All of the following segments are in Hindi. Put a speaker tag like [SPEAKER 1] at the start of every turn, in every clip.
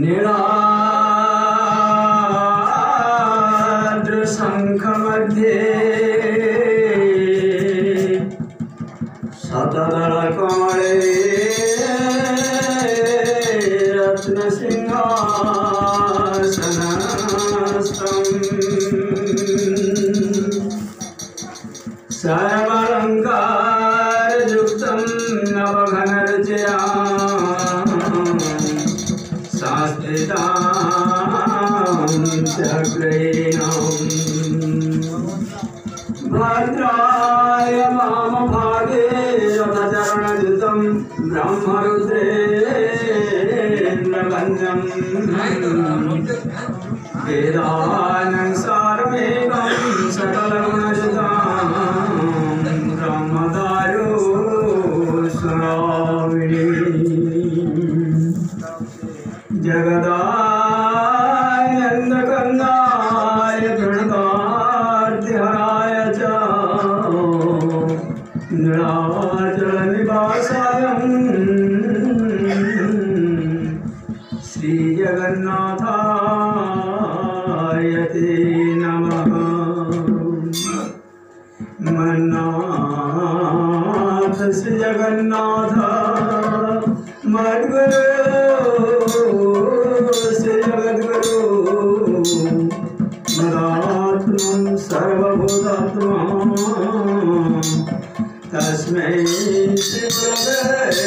[SPEAKER 1] नीलाद्र शंख मध्ये शतदल कमले रत्न सिंहासनस्थम् सर्वालंकार युक्तं नवघनरचया भद्राय वाम भागे रथचरणयुतं ब्रह्मरुद्रेन्द्रवन्द्यं वेदानं सारमेकं सकलगुणयुतं ब्रह्मदारो स्वामिने जगदानन्दकन्दाय प्रणतार्तिहराय च नीलाचलनिवासाय श्रीजगन्नाथाय ते नमः। मन्नाथ श्रीजगन्नाथ मद्गुरु श्रीजगद्गुरु मदात्मं सर्वभूतात्मा तस्मै श्रीगुरवे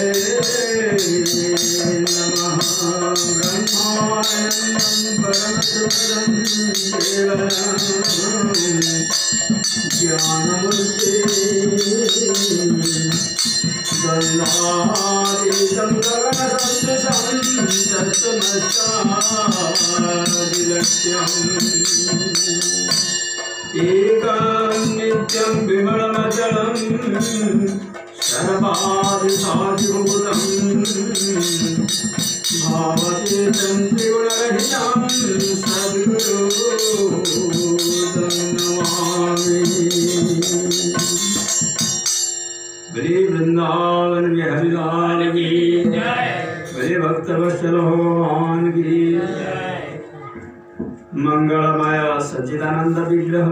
[SPEAKER 1] नमः। ब्रह्मानन्दं परमसुखदं केवलं ज्ञानमूर्ति गन्धातीतं गगनसदृशं तत्त्वमस्यादिलक्ष्यम् एकं नित्यं विमलमचलं सर्वादिसाधिभूतं भावतीतं त्रिगुणरहितं सद्गुरुं नमामि। बलि वृंदावन बिहारी लाल की जय, बलि भक्तवत्सल भगवान की जय। मंगलमय सच्चिदानंद विग्रह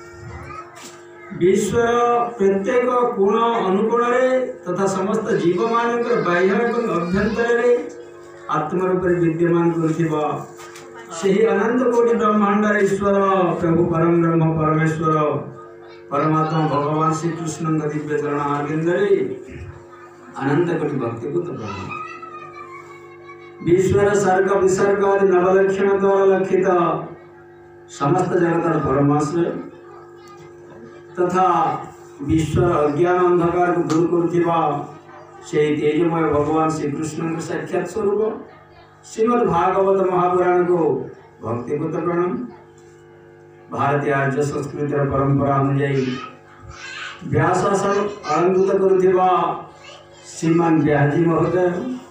[SPEAKER 1] विश्व प्रत्येक कोण अनुकोण तथा समस्त जीव मानक बाह्य एवं अभ्यंतर आत्म रूप विद्यमान करुवा ସେହି अनंत कोटि ब्रह्मांडर ईश्वर प्रभु परम ब्रह्म परमेश्वर परमात्मा भगवान श्री कृष्ण दिव्य चरण आर्गेन्द्रे अनंत कोटि भक्तिभूत ब्रह्म विश्वर सर्ग विसर्ग आदि नवलक्षण द्वारा लक्षित समस्त जगतर परमाश्रय तथा विश्वर अज्ञान अंधकार को दूर करुवा से तेजमय भगवान श्री कृष्ण साक्षात स्वरूप श्रीमद् भागवत महापुराण को भक्तिभूत प्रणाम। भारतीय आर्य संस्कृतिर परंपरा अनुजाई व्यासासन अलंकृत करुवा श्रीमान व्यासजी महोदय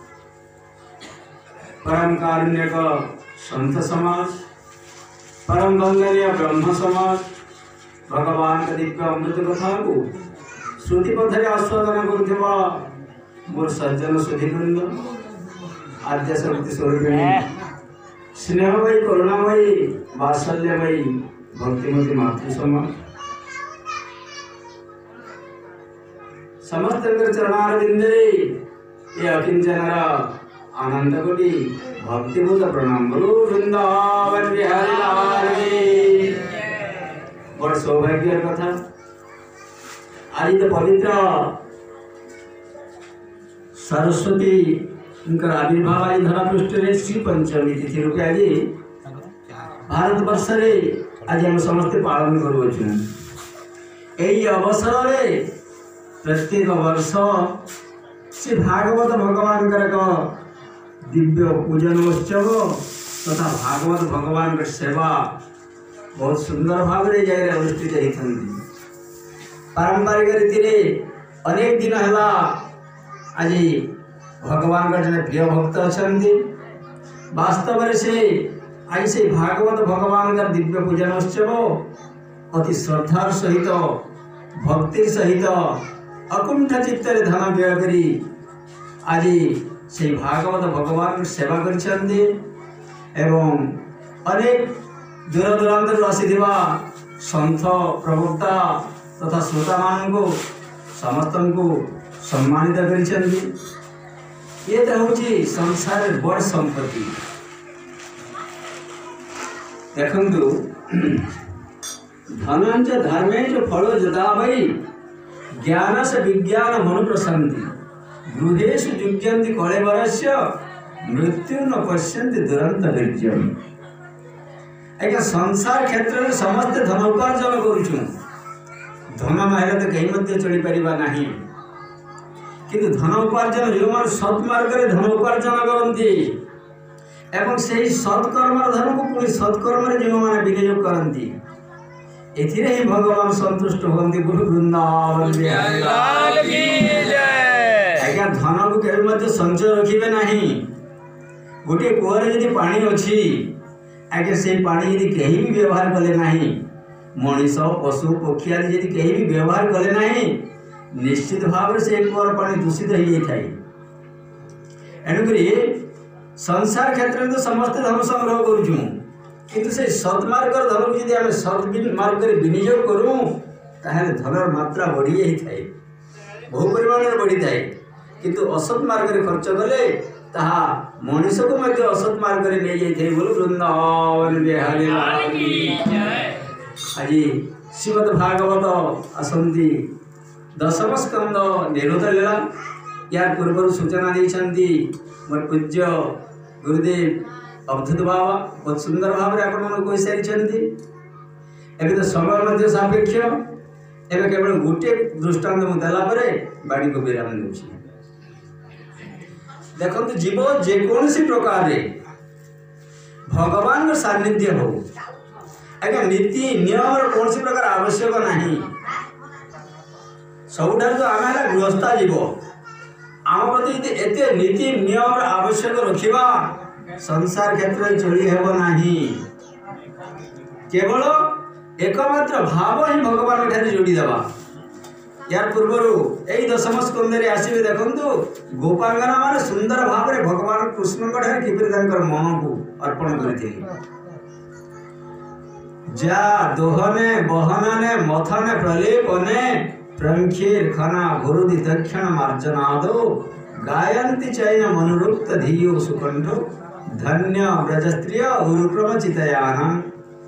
[SPEAKER 1] परम कारुण्यक संत समाज परम वंदनीय ब्रह्म समाज भगवान का दिव्य अमृत कथा को श्रुति पथरे आस्वादन करुवा मोर सज्जन सुधीवृंद आद्य शक्ति स्वरूपिणी स्नेहमयी करुणामयी वात्सल्यमयी भक्तिमती मातृ समाज समस्त चरणारविंदे ये अकिंचनर आनंद कोटि भक्तिभूत प्रणाम। बोलो वृंदावन बिहारी लाल की बड़ सौभाग्य कथा। आज तो पवित्र सरस्वती आविर्भाव आज धरा पृष्ठ श्री पंचमी तिथि रूपे आज भारत वर्ष आज हम समस्ते पालन करुँ। यही अवसर में प्रत्येक वर्ष श्री भागवत भगवान एक दिव्य पूजन उत्सव तथा भागवत भगवान सेवा बहुत सुंदर भाव जगह अनुष्ठित होती। पारंपरिक रीति अनेक दिन है आज भगवान का जन प्रिय भक्त अच्छा वास्तव में से आज से भागवत भगवान का दिव्य पूजन उत्सव अति श्रद्धार सहित भक्ति सहित अकुंठ चित्तर धन व्यय करी आज से भागवत भगवान सेवा कर एवं अनेक दूर दूरांतर आसीथिबा संत प्रवक्ता तथा श्रोता मानू समस्त को सम्मानित करिसेंती। ये तो हूँ संसार बड़ संपत्ति। देखंतु धनंच धर्मेच फलो जदा वै ज्ञान से विज्ञान मनु प्रशांति गृहेषु जुज्यन्ति कलेवरस्य मृत्यु न पश्यन्ति दुरंत वीर्यम्। आज्ञा संसार क्षेत्र में समस्त धन उपार्जन करुचु, धन नहले तो कहीं मध्य चली पारिबा नहीं, किंतु धन उपार्जन जो मान सत्मार्ग रे धन उपार्जन करती एवं से सत्कर्म धन को पुणी सत्कर्म जो मैंने विनियोग करती एथिरे ही भगवान संतुष्ट होती। गुरु वृंदावन आज्ञा धन को केवल मध्य संचय रखिबे नहीं। गोटे कूअर यदि पानी अच्छी आज्ञा से पानी यदि कहीं भी व्यवहार कले नहीं, मनीष पशु पक्षी आदि यदि कहीं भी व्यवहार कले नहीं, निश्चित भाव से कूअर पानी दूषित हो जाए। एणुक संसार क्षेत्र में तो समस्त धन संग्रह करुचु, किंतु से सत्मार्ग धन को यदि आम सत्मार्ग विनियोग करूँ ताहले धनर मात्रा बढ़ी जाए, बहु परिमाण बढ़ी जाए। किंतु असत मार्ग खर्च कले ताहा मनीष को मध्य असत मार्ग ले जाए। बोलो वृंदावन बिहारी आज श्रीमद भागवत आसंती दशम स्कंद निरुद्ध लीला। यार पूर्व सूचना देती मोर पूज्य गुरुदेव अवधूत बाबा बहुत सुंदर भाव में आपण कही सारी। एवं तो समय सापेक्ष एवं केवल गोटे दृष्टांत मुझे बाड़ी को विराम दूसरी। देखो जीव जेकोसी प्रकार रे भगवान सानिध्य हो आज्ञा नीति नियम कौन सी प्रकार आवश्यक नहीं। सबुठार जो आम है गृहस्था जीव आम प्रति एते नीति नियम आवश्यक रखिबा संसार क्षेत्र में चली हेब नहीं। केवल एकमात्र भाव ही भगवान ठारे जोड़ी देवा। यार पूर्वर यही दशम स्कंद आसवे देखु गोपांगना मान सुंदर भाव में भगवान कृष्ण किपर मन को अर्पण करते। जा दोहने बहनने मथने प्रलेपने प्रंखीर खना गुरुदि दक्षिण मार्जनादो गायन्ति चैन मनुरुक्त धीयो सुकंठो धन्य ब्रजस्त्रिय गुरुक्रम चितयानम।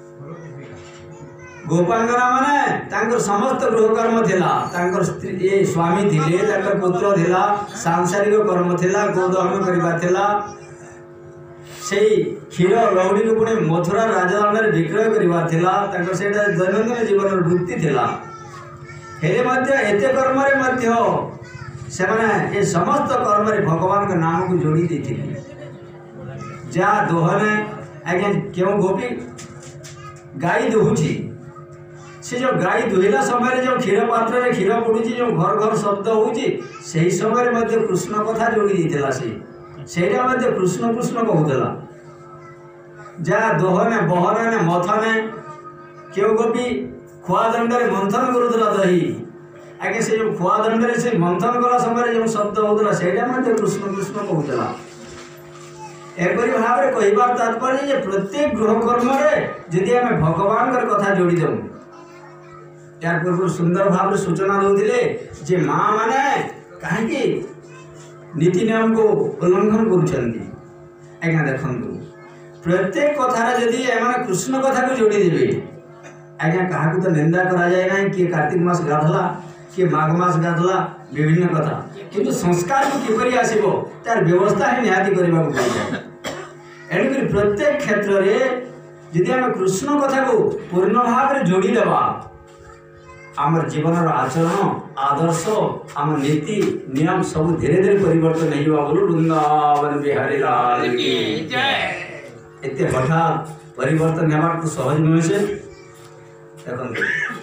[SPEAKER 1] गोपांगना माने तांकर समस्त गृहकर्म थिला, तांकर स्त्री ये स्वामी थिले, तांकर पुत्र थिला, सांसारिक कर्म थिला, गोदहन करबा थिला, सेई क्षीर लौड़ी को पुणे मथुरा राजदंड में विक्रय करबा थिला, तांकर सेटा दैनंदिन जीवन वृत्ति थिला। हेले मध्य एते कर्म रे मध्य से माने ये समस्त कर्म रे भगवान के नाम को जोड़ी देथिले। जा दोहने आज्ञा क्यों गोपी गाई दुहुची से जो गाई दुहिला समय जो क्षीर पात्र रे क्षीर पड़ुची जो घर घर शब्द होउची सेही समय मध्य कृष्ण कथा जोड़ी देथिला। सेटा मध्य कृष्ण कृष्ण कहूला। जा दोहने बहने मथने क्यों गोपी खुआ दंड मंथन करूला दही आगे से जो खुआ दंड से मंथन कला समय जो शब्द होता सेटा मध्य कृष्ण कृष्ण कहूला। एपरी भाव में कहबार तात्पर्य प्रत्येक गृहकर्म जदि आम भगवान कथा जोड़ी देव। यार पूर्व सुंदर भाव में सूचना दौले जे माँ माने कहीं नीति नियम को उल्लंघन करुँच। देखु प्रत्येक कथार जदि एम कृष्ण कथा को जोड़ी देवे आज्ञा क्या तो निंदा करा जाए ना। किए कार्तिक मास गाधला किए माघ मास गाधला विभिन्न कथा, किंतु संस्कार को किपरि आसीबो तार व्यवस्था ही निहाती करबा को पड़े। एणुक प्रत्येक क्षेत्र में यदि आम कृष्ण कथा को पूर्ण भाव में जोड़ी देवा आमर जीवन आचरण आदर्श आम नीति नियम सब धीरे धीरे परिवर्तन नहीं। बोलो वृंदावन बिहारी लाल की जय। एते हठात परिवर्तन होगा तो सहज नुहे से। देखो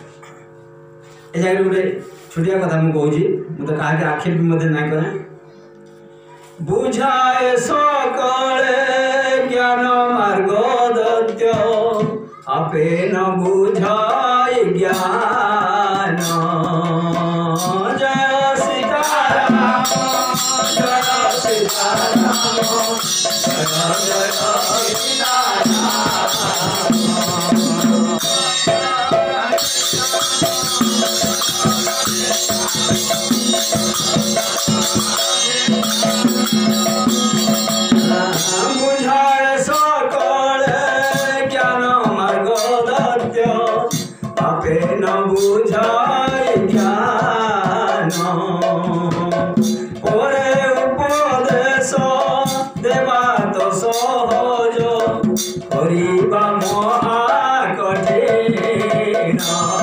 [SPEAKER 1] ए जगह गोटे छोटिया कथा मुझे कहूँ मुझे कहा कि आखिर भी मत ना करें बुझाए सकले ज्ञान मार्ग दत्य आपे न बुझाए ज्ञान। जय सीताराम जय सीताराम जय जय सीताराम। बुझाए सकल ज्ञान मार्ग दत्य आपे न बुझाए ज्ञान परे उपदेश देवा तो सहज करिबा महा कठिन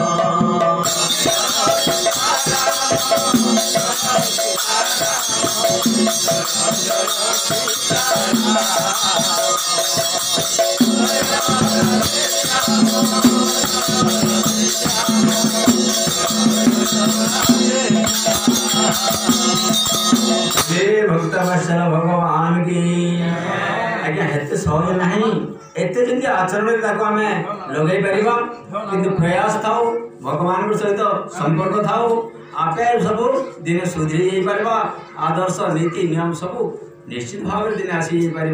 [SPEAKER 1] भक्त वत्सल भगवान की आज्ञा हेते सहज नहीं एते जदि आचरण आम लगे पार कि प्रयास थाउ भगवान सहित संपर्क थाउ आपे सब दिन सुधरी जा पार आदर्श नीति नियम सब निश्चित भाव दिन आसी पार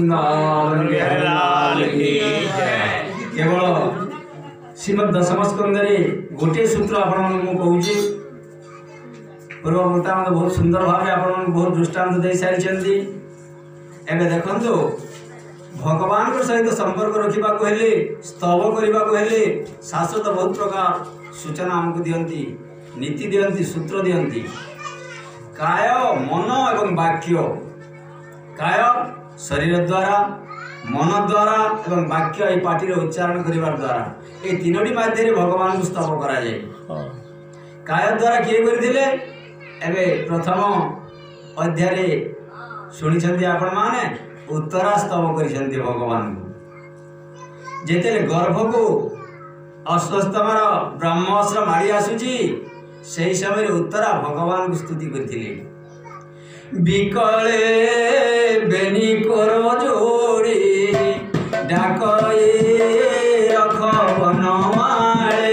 [SPEAKER 1] केवल श्रीमद दशम स्कंदे गोटे सूत्र आपको कहूँ पूर्व मुहूर्त बहुत सुंदर भाव आप बहुत दृष्टांत दे सारी एवं देखु भगवान सहित संपर्क रखा हेले स्तव करने को हेले शाश्वत बहुत प्रकार सूचना आमको दियंती नीति दियंती सूत्र दियंती काय मन एवं वाक्य काय शरीर द्वारा मन द्वारा एवं वाक्य ये पार्टी उच्चारण करने द्वारा ये तीनोटी माध्यम भगवान को स्तव करा जाए काय द्वारा किए करथिले एबे प्रथम अध्याय शुणी आपण माने उत्तरा स्तव करिसेंती भगवान को जेते गर्भ को अस्वस्थमार ब्रह्मास्त्र मारी आसुची से समय उत्तरा भगवान को स्तुति करथिले बिकले बेनी करो जोड़ी डाकए रख बनमाळे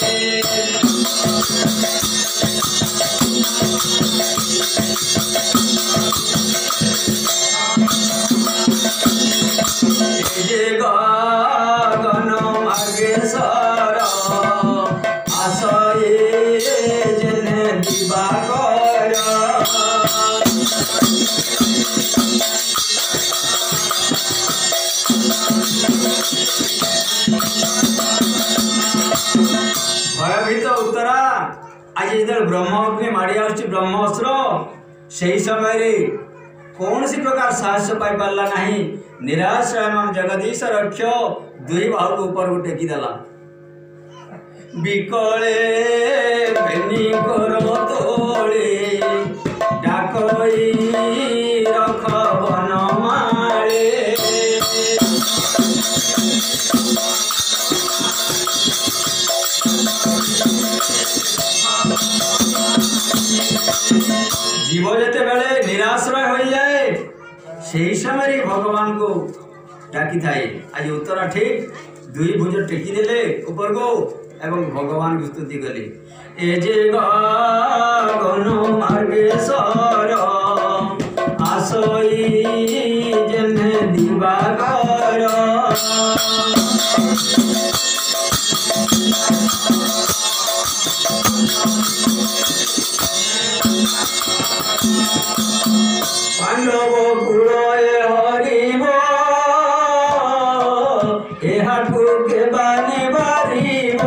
[SPEAKER 1] गगन मार्गेश्वर आशये जने दिवाकर भयभीत उत्तरा आज जो ब्रह्मअग्नि माड़ी आसुची ब्रह्मास्त्र से समय कौन सी प्रकार साहस पाई पारला नहीं निराश एवं जगदीश रक्ष दुई बाहु को ऊपर को टेकी देला बिकले बेनी करो तोड़े डाकई रख बनमाळे जीव जेते बेले निराश्रय हो जाए से समय भगवान को डाकी थाए आज उत्तरा ठीक दुई भुज टेकी देले ऊपर को एवं भगवान को स्तुति कले ए जे गगन मार्गेश्वर आशई जने दिवाकर पांडव कुल हरिब एहाकु के बानी बारिब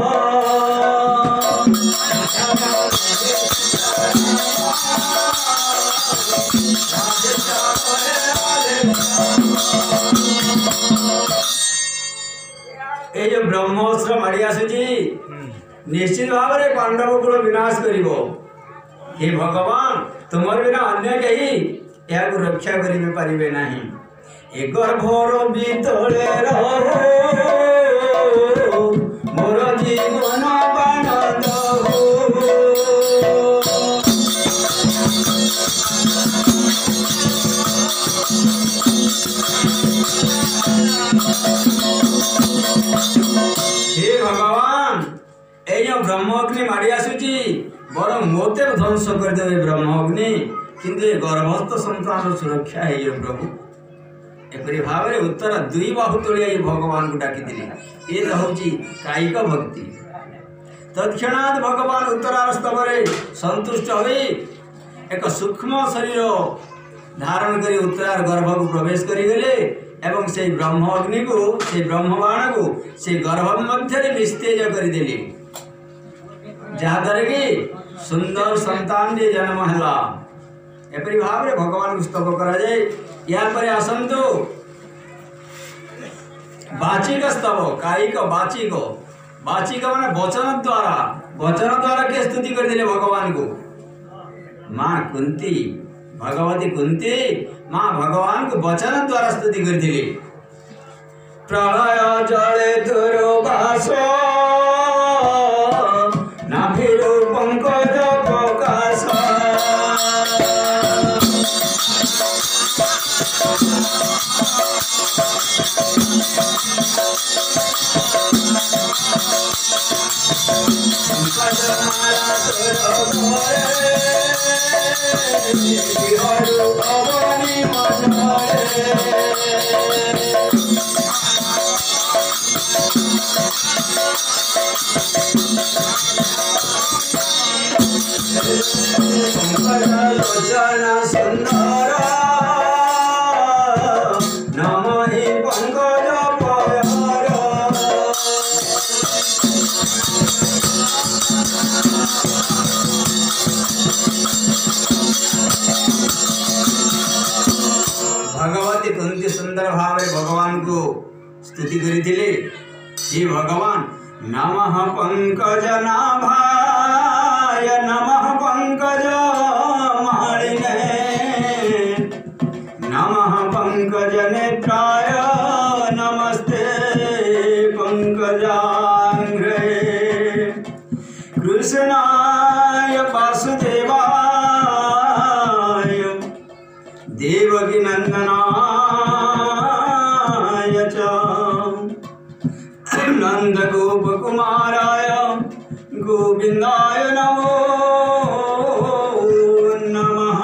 [SPEAKER 1] ये जो ब्रह्मास्त्र मारी आसुची निश्चित भाव में पांडव कुल विनाश करिबो हे भगवान तुमर बिना अन्य कही या रक्षा करें पारे ना ए गर्भर भीतरे रहो मोर जीवन बाण दहो हे भगवान ए ब्रह्मअग्नि मारी आसुची बर मोते ध्वंस करदे ब्रह्मअग्नि किंतु गर्भस्थ संतान सुरक्षा है प्रभु एपरी भाव में उत्तर दुई बाहु तोड़िया भगवान को डाकी दिली ये हूँ कायिक भक्ति तत्क्षणात् भगवान उत्तरार स्तव संतुष्ट हुई एक सूक्ष्म शरीर धारण करी उत्तरार गर्भ को प्रवेश करिगले एवं से ब्रह्म अग्नि को से ब्रह्मबाण को से गर्भ मध्य निस्तेज करदेले जहाँद्वारा कि सुंदर संतान जे जन्म है एपरी भाव में भगवान को स्तव करा जाए। या पर आसंतु वाचिक स्तव कायिक वाचिक वाचिक माने वचन द्वारा के स्तुति कर दिले भगवान को। माँ कुंती भगवती कुंती माँ भगवान को वचन द्वारा स्तुति कर दिले। प्रलय जले दुर्वास नाभिरो पंकज प्रकाश सुंदर नमहि पंकज पयर भगवती कुंती सुंदर भाव भगवान को स्तुति करिथिले। हे भगवान नमः पंकज नाभाय नमः पंकज मालिने नमः पंकज नेत्राय नमस्ते पंकजांघ्रे कृष्णाय वासुदेवाय देवकी नंदनाय च नंद गोप कुमाराय गोविंदाय नमो नमः।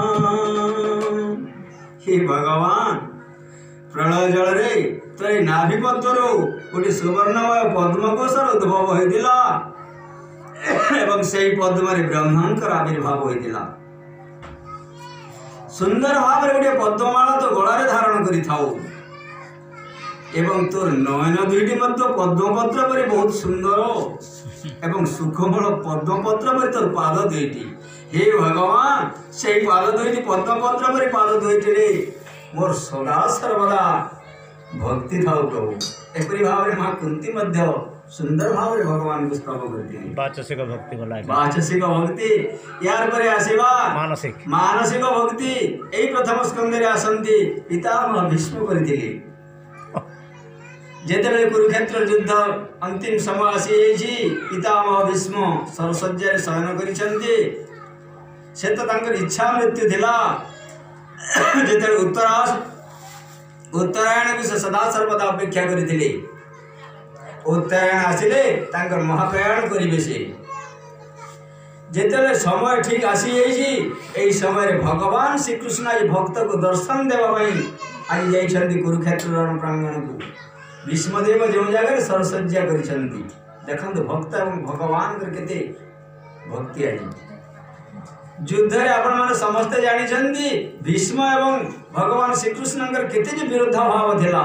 [SPEAKER 1] हे भगवान प्रलय जल रे तोरी नाभिपत्र गोटे सुवर्णमय पद्मकोशर उद्भव होइतिला एवं सेई पद्म रे ब्रह्मांकर आविर्भाव होइतिला। सुंदर भाव रे गोटे पद्ममाला तो गलारे धारण करि थाउ एवं तोर नयन दुईटी मध्य पद्मपत्र परि बहुत सुंदर एवं सुखमल पद्मपत्र परि तोर पाद दुईटी। हे भगवान से पाद दुईटी पद्मपत्र परि पाद दुईटी रे मोर सदा सर्वदा भक्ति थाउ प्रभु। एपरी भाव रे मां कुंती मध्य सुंदर भाव रे भगवान को स्तव करती
[SPEAKER 2] वाचसिक भक्ति बोला
[SPEAKER 1] वाचसिक भक्ति। यार परे आसीबा
[SPEAKER 2] मानसिक
[SPEAKER 1] मानसिक भक्ति एई प्रथम स्कंद रे आसंती पितामह भीष्म करथिले। जेतेबेले कुरुक्षेत्र युद्ध अंतिम समय आसी पितामह भीष्म सरसज्जा रे शयन करिसंती से तो तांकर इच्छा मृत्यु थिला। जेतेबेले उत्तरायण को से सदा सर्वदा अपेक्षा करथिले। उत्तरायण आसिले तांकर महाप्रयाण करिबे से जेतेबेले समय ठीक आसी जाइछि एई समय रे भगवान श्री कृष्ण आज भक्त को दर्शन देवा पई आज जाइछंती कुरुक्षेत्र रण प्रांगण को। भीष्मदेव जो जगह सरसज्जा करिसंती देखंतु भक्त एवं भगवान कर केते भक्ति आज युद्ध रे आपण माने समस्त जानिछंती भीष्म एवं भगवान श्री कृष्ण कर केते जे विरोध भाव थिला।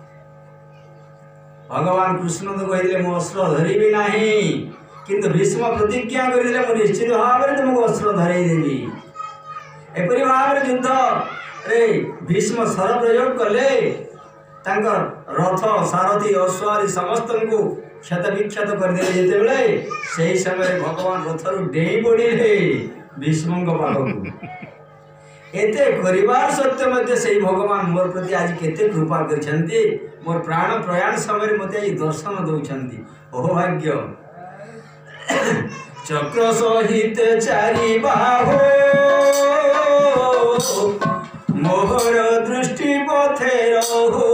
[SPEAKER 1] भगवान कृष्ण तो कहले मो अस्त्र धरिबी नाही किंतु भीष्म प्रतिज्ञा करिले मो निश्चित भाव रे तुमको अस्त्र धरई देबी। एपरि भाव रे युद्ध रे भीष्म शर प्रयोग कले तांकर रथ सारथी अश्वारी समस्त को क्षत विक्षत कर दे जेते बेले सही समय भगवान रथरु डेई पड़िले भीष्म को पाखकु। एते परिवार सत्य मध्य सही भगवान मोर प्रति आज केते कृपा करिसंती मोर प्राण प्रयाण समय मते आज दर्शन दउछंती। ओ भाग्य चक्र सहित चारि बाहु मोहर दृष्टि पथे रहो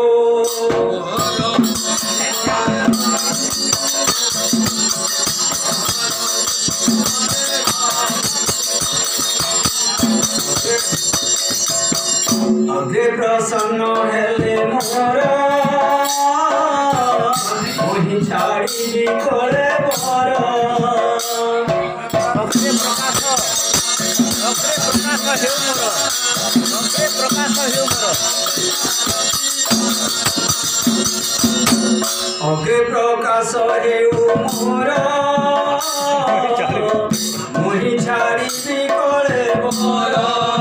[SPEAKER 1] अग्रे प्रसन्न हेले मोर मोहि छाड़ी कोले बर अग्रे प्रकाश अग्रे प्रकाश हेउ मोर मुहि छाड़ी कले मोर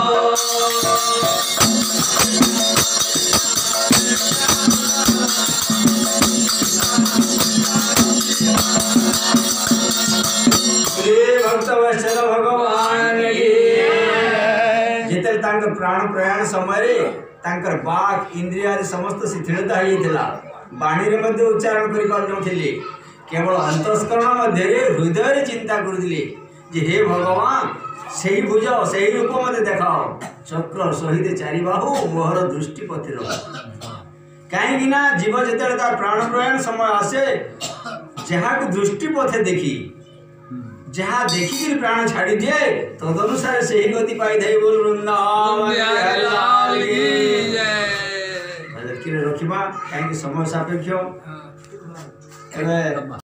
[SPEAKER 1] भक्त वत्सल भगवान जिते प्राण प्रयाण समय तांकर बाक इंद्रिया समस्त शिथिलता होता बाणी रे मध्य उच्चारण करि पारुनथिले केवल अंतस्करण मध्य हृदय चिंता करुले जे हे भगवान सही भुज सही रूप मत देखाओ चक्र सहित चारि बाहु मोहर दृष्टि पथि कहीं जीव जिते तार प्राण प्रयाण समय आसे जहाँ को दृष्टि पथे देखी जहाँ देखिक प्राण छाड़ी दिए तदनुसार से ही गति पाई थे बोल वृंदावन रखा कहीं समय सापेक्ष